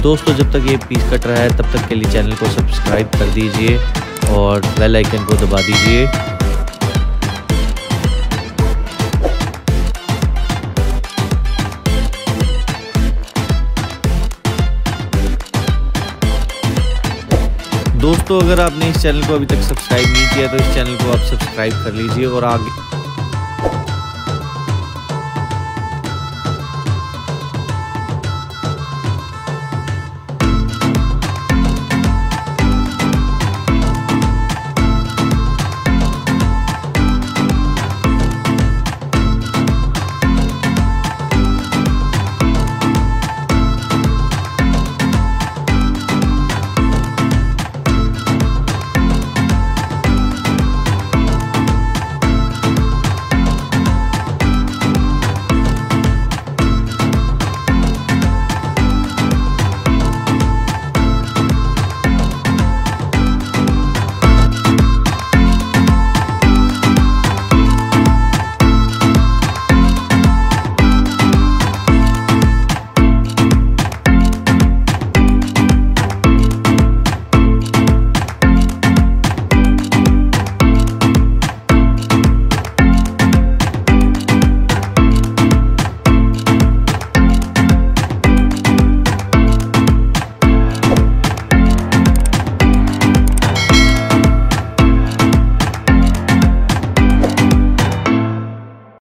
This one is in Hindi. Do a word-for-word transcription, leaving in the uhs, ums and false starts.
दोस्तों जब तक ये पीस कट रहा है तब तक के लिए चैनल को सब्सक्राइब कर दीजिए और बेल आइकन को दबा दीजिए। दोस्तों अगर आपने इस चैनल को अभी तक सब्सक्राइब नहीं किया तो इस चैनल को आप सब्सक्राइब कर लीजिए और आगे